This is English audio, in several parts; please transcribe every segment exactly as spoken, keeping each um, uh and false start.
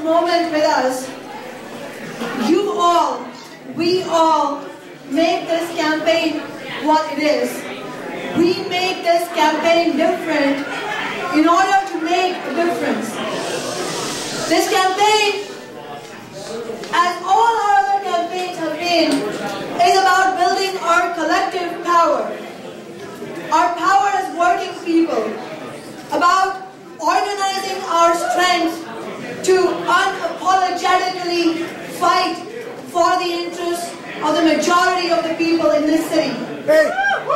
moment with us, you all, we all, make this campaign what it is. We make this campaign different in order to make a difference. This campaign, as all our other campaigns have been, is about building our collective power. Our power as working people, about organizing our strength to unapologetically fight for the interests of the majority of the people in this city. Hey.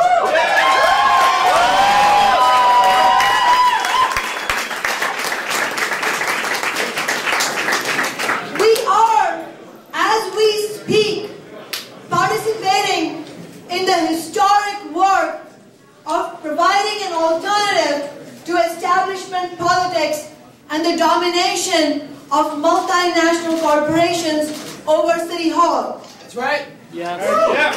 We are, as we speak, participating in the historic work of providing an alternative to establishment politics and the domination of multinational corporations over City Hall. That's right. Yeah. Yeah.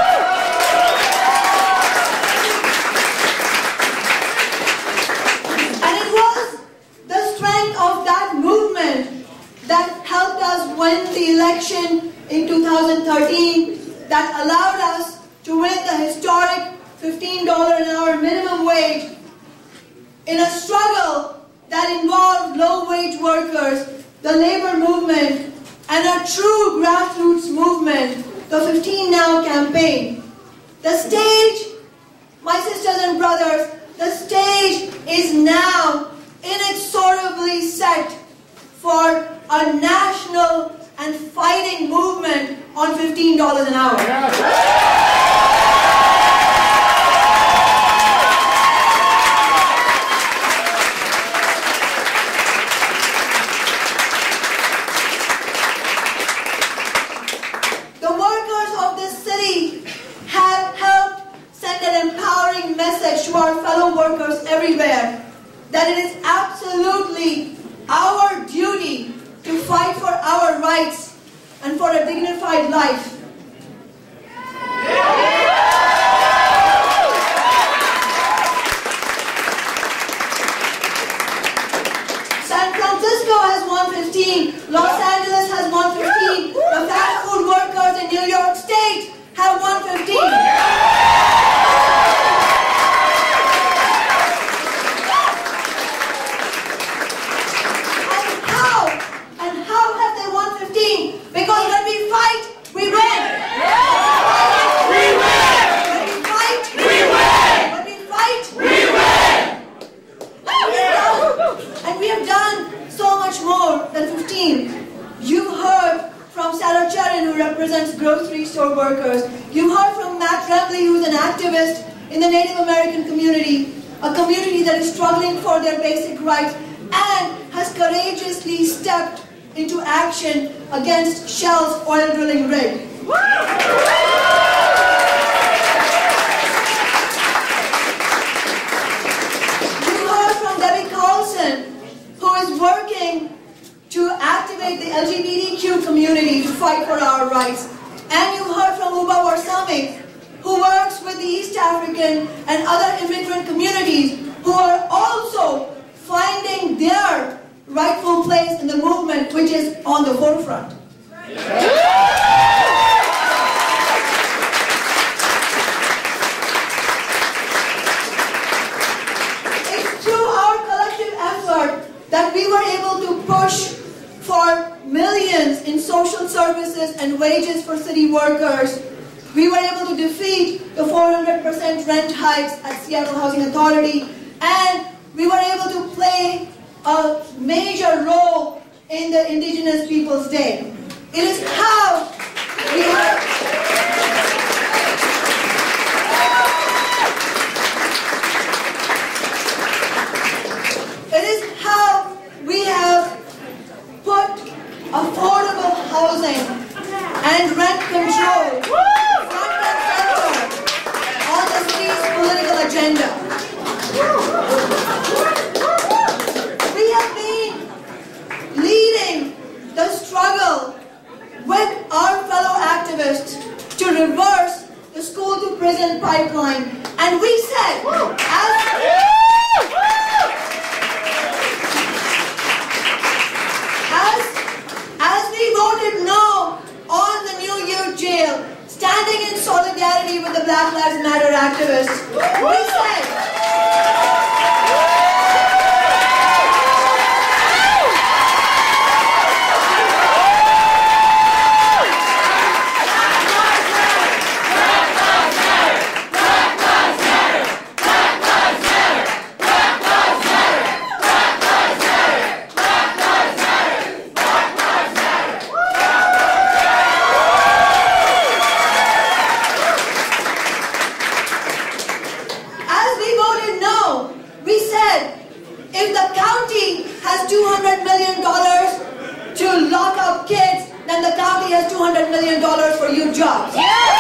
And it was the strength of that movement that helped us win the election in two thousand thirteen, that allowed us to win the historic fifteen dollars an hour minimum wage in a struggle that involved low-wage workers, the labor movement, and a true grassroots movement, the fifteen now campaign. The stage, my sisters and brothers, the stage is now inexorably set for a national and fighting movement on fifteen dollars an hour. Message to our fellow workers everywhere that it is absolutely our duty to fight for our rights and for a dignified life. San Francisco has one fifteen, Los Angeles has one fifteen, the fast food workers in New York State have one fifteen. Because when we fight, we win. We win. When we fight, we win. When we fight, we win. And we have done so much more than fifteen. You heard from Sarah Charan, who represents grocery store workers. You heard from Matt Remley, who is an activist in the Native American community, a community that is struggling for their basic rights and has courageously stepped into action against Shell's oil drilling rig. You heard from Debbie Carlson, who is working to activate the L G B T Q community to fight for our rights. And you heard from Uba Warsame, who works with the East African and other immigrant communities who are also finding their rightful place in the movement, which is on the forefront. It's through our collective effort that we were able to push for millions in social services and wages for city workers. We were able to defeat the four hundred percent rent hikes at Seattle Housing Authority, and we were able to play a major role in the Indigenous Peoples' Day. It is how we have it is how we have put affordable housing and rent control front and center on the city's political agenda. We have been leading the struggle with our fellow activists to reverse the school to prison pipeline. And we said, as, as solidarity with the Black Lives Matter activists, we said, if the county has two hundred million dollars to lock up kids, then the county has two hundred million dollars for youth jobs.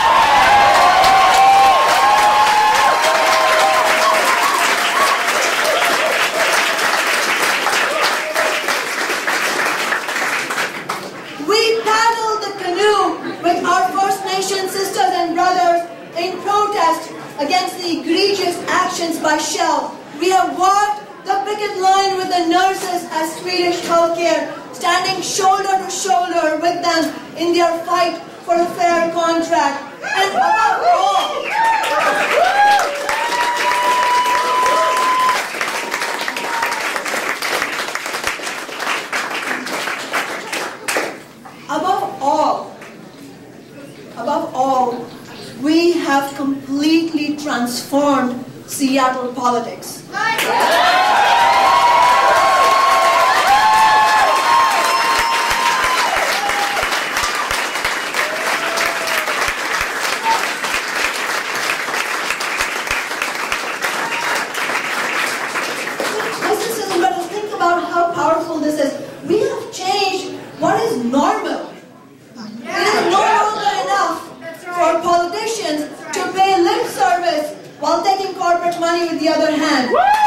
We paddled the canoe with our First Nation sisters and brothers in protest against the egregious actions by Shell. We have walked the picket line with the nurses at Swedish healthcare, standing shoulder to shoulder with them in their fight for a fair contract. And above all, above all, above all, we have completely transformed Seattle politics. This is, we have changed what is normal. It is no longer enough for politicians to pay lip service while taking corporate money with the other hand.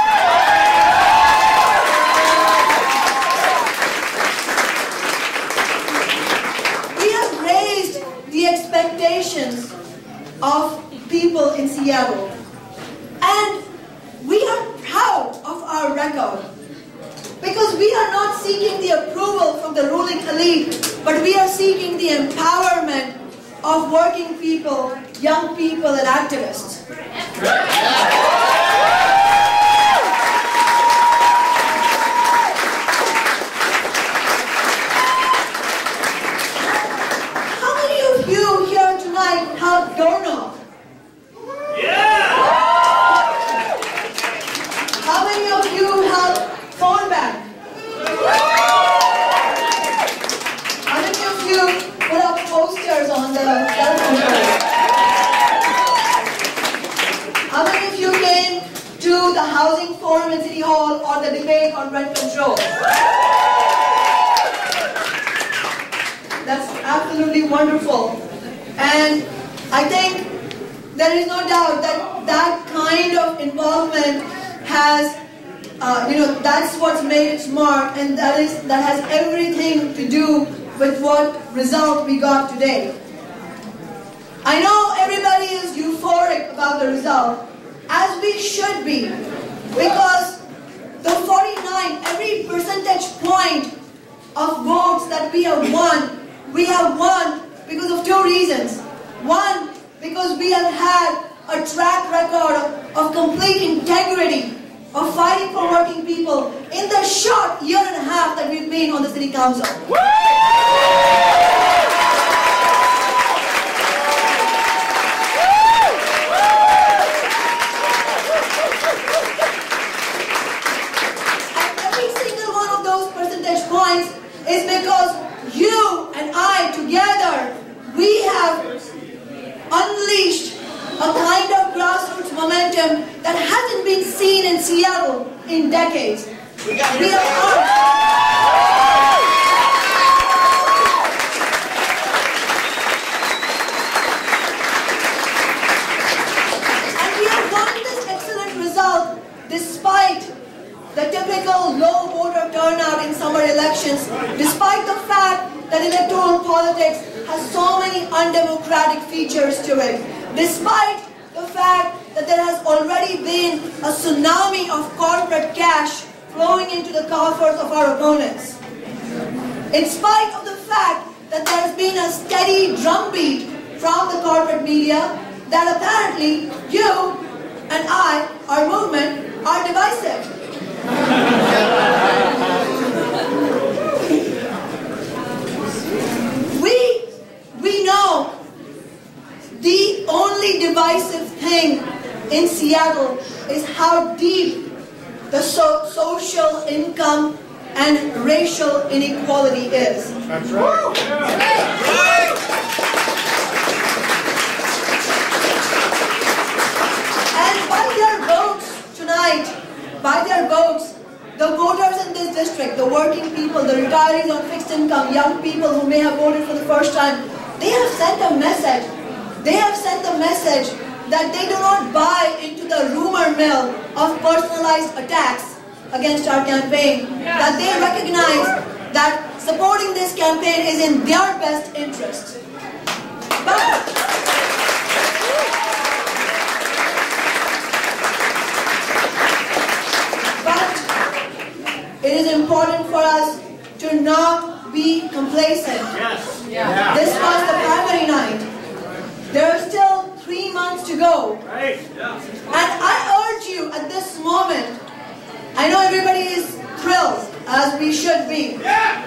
We have raised the expectations of people in Seattle, and we are proud of our record. Because we are not seeking the approval from the ruling elite, but we are seeking the empowerment of working people, young people, and activists. How many of you here tonight have doorknob? Yeah! How many of you have phone bag? How many of you put up posters on the telephone poles? How many of you came to the housing forum in City Hall or the debate on rent control? That's absolutely wonderful. And I think there is no doubt that that kind of involvement has Uh, you know, that's what's made its mark, and that is that has everything to do with what result we got today. I know everybody is euphoric about the result, as we should be, because the forty-nine, every percentage point of votes that we have won, we have won because of two reasons. One, because we have had a track record of, of complete integrity, of fighting for working people in the short year and a half that we've been on the City Council. And every single one of those percentage points is because you and I together, we have unleashed a kind of grassroots momentum that hasn't been seen in Seattle in decades. We are armed. And we have won this excellent result despite the typical low voter turnout in summer elections, despite the fact that electoral politics has so many undemocratic features to it, despite the fact that there has already been a tsunami of corporate cash flowing into the coffers of our opponents, in spite of the fact that there has been a steady drumbeat from the corporate media that apparently you and I, our movement, are divisive. we, we know the only divisive thing in Seattle is how deep the so social income and racial inequality is. That's right. Yeah. Right. And by their votes tonight, by their votes, the voters in this district, the working people, the retirees on fixed income, young people who may have voted for the first time, they have sent a message. They have sent a message that they do not buy into the rumor mill of personalized attacks against our campaign, that they recognize that supporting this campaign is in their best interest. But, but it is important for us to not be complacent. Yes. Yeah. This was the primary night. There are still three months to go. Right. Yeah. And I urge you at this moment, I know everybody is thrilled, as we should be. Yeah.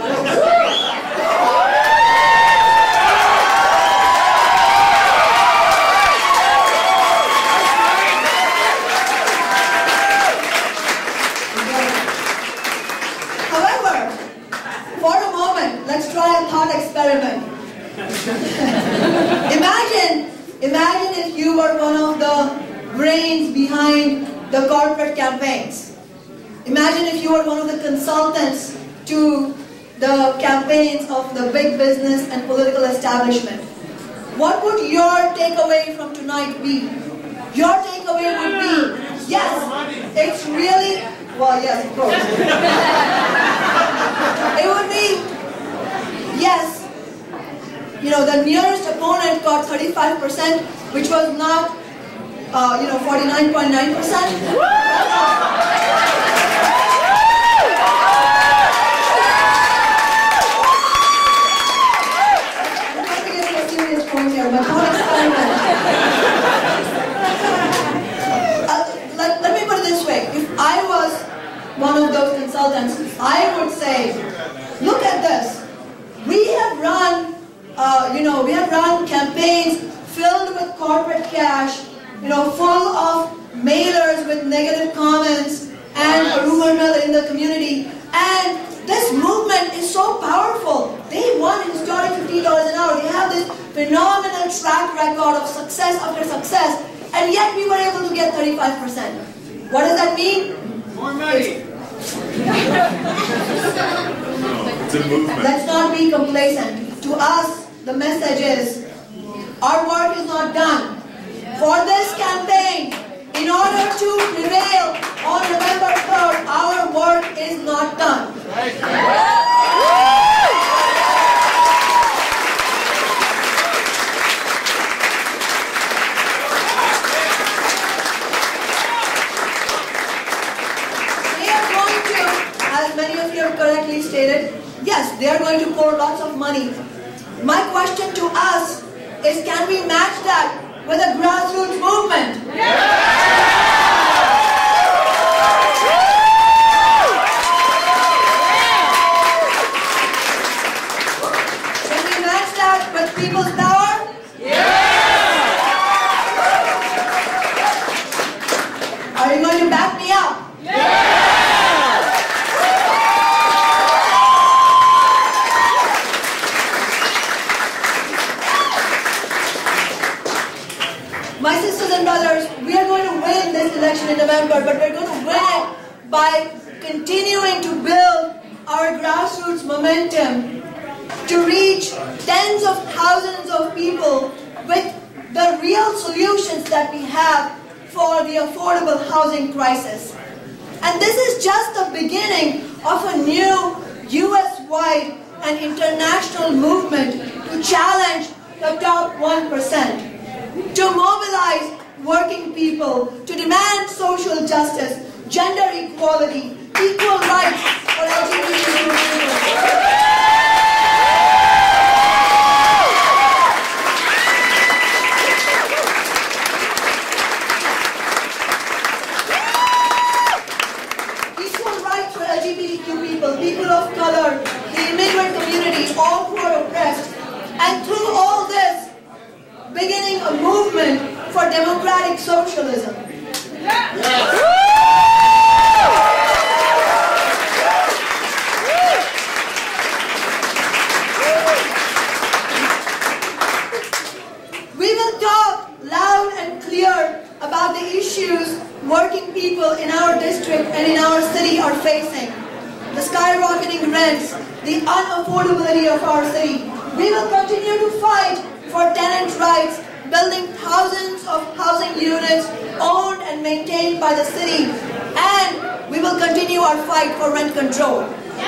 However, for a moment, let's try a thought experiment. imagine, imagine if you were one of the brains behind the corporate campaigns. Imagine if you were one of the consultants to the campaigns of the big business and political establishment. What would your takeaway from tonight be? Your takeaway would be, yes, it's really, well, yes, of course. It would be, yes, you know, the nearest opponent got thirty-five percent, which was not, uh, you know, forty-nine point nine percent. Here, but thought experiment. uh, let, let me put it this way. If I was one of those consultants, I would say, look at this. We have run, uh, you know, we have run campaigns filled with corporate cash, you know, full of mailers with negative comments and a rumor mill in the community. And this movement is so powerful. They won historic fifty dollars an hour. They have this phenomenal track record of success after success, and yet we were able to get thirty-five percent. What does that mean? More money. It's a movement. Let's not be complacent. To us, the message is, our work is not done. For this campaign, in order to prevail on November third, our work is not done. They are going to, as many of you have correctly stated, yes, they are going to pour lots of money. My question to us is, can we match that with a grassroots movement? Can we match that with people's power? Are you going to back me up? My sisters and brothers, we are going to win this election in November, but we're going to win it by continuing to build our grassroots momentum to reach tens of thousands of people with the real solutions that we have for the affordable housing crisis. And this is just the beginning of a new U S-wide and international movement to challenge the top one percent. To mobilize working people, to demand social justice, gender equality, equal rights for L G B T Q people. unity, all who are oppressed, and through all this, beginning a movement for democratic socialism. We will talk loud and clear about the issues working people in our district and in our city are facing. The skyrocketing rents, the unaffordability of our city. We will continue to fight for tenant rights, building thousands of housing units owned and maintained by the city. And we will continue our fight for rent control.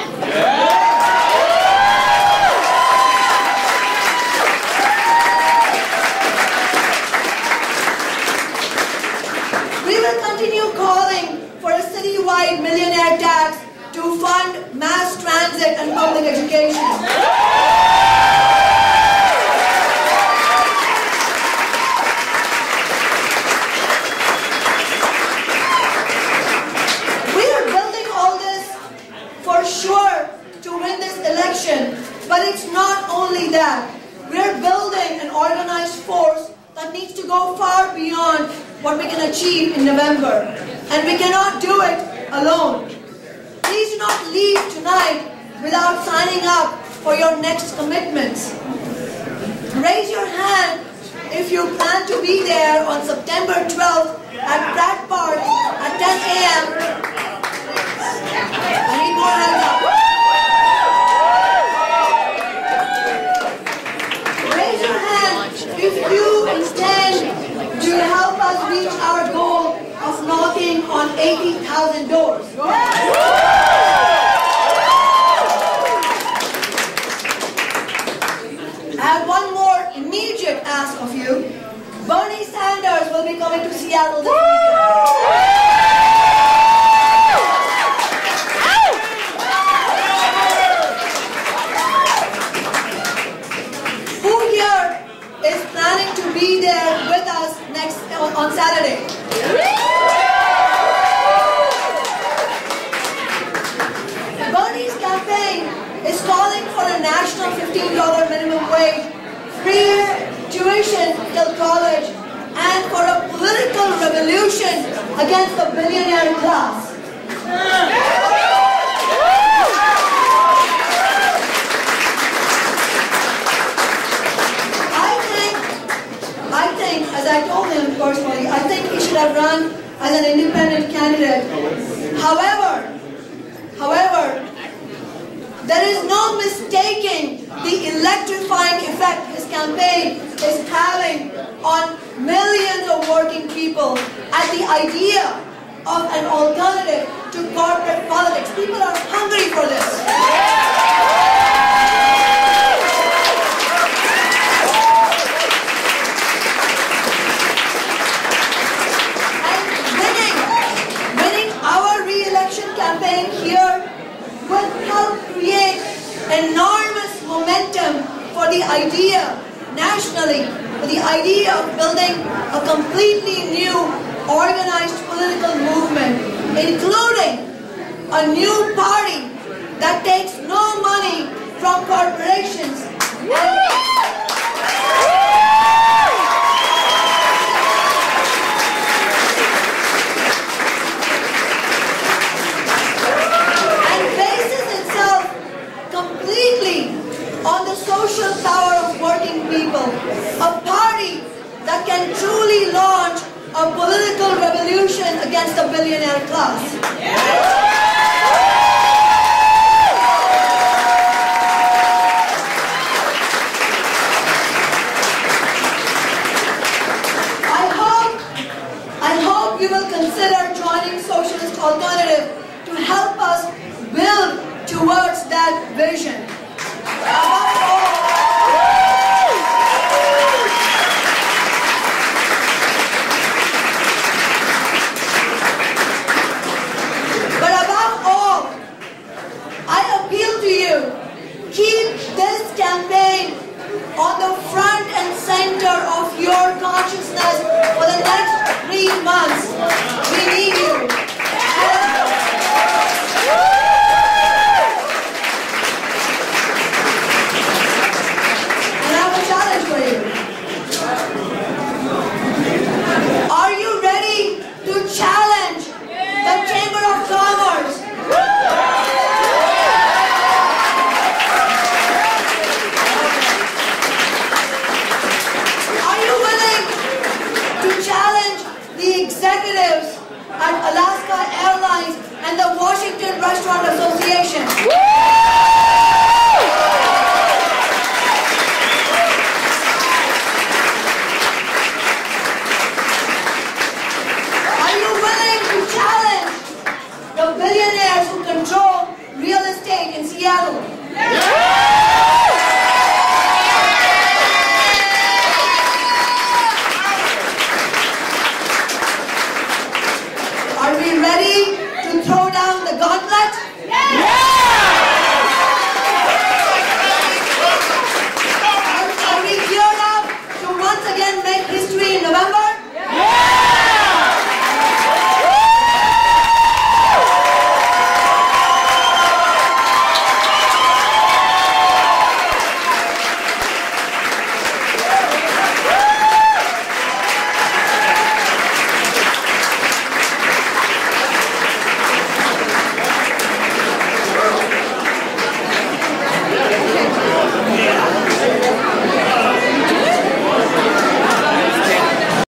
We will continue calling for a citywide millionaire tax to fund mass transit and public education. We are building all this for sure to win this election, but it's not only that. We are building an organized force that needs to go far beyond what we can achieve in November. And we cannot do it alone. Please do not leave tonight without signing up for your next commitments. Raise your hand if you plan to be there on September twelfth at Pratt Park at ten A M I need more hands up. Raise your hand if you intend to help us reach our goal of knocking on eighty thousand doors. I have one more immediate ask of you. Bernie Sanders will be coming to Seattle this weekend. Who here is planning to be there with us next on, on Saturday? Bernie's campaign is calling for a national fifteen dollar minimum wage, free tuition till college, and for a political revolution against the billionaire class. I think, I think, as I told him personally, I think he should have run as an independent candidate. However, however, there is no mistaking the electrifying effect his campaign is having on millions of working people at the idea of an alternative to corporate politics. People are hungry for this. And winning, winning our re-election campaign here will help create enormous momentum for the idea nationally, for the idea of building a completely new organized political movement, including a new party that takes no money from corporations. Completely on the social power of working people, a party that can truly launch a political revolution against the billionaire class. I hope, I hope you will consider joining Socialist Alternative to help us build towards that vision. Above all, but above all, I appeal to you, keep this campaign on the front and center of your consciousness for the next three months. We need you.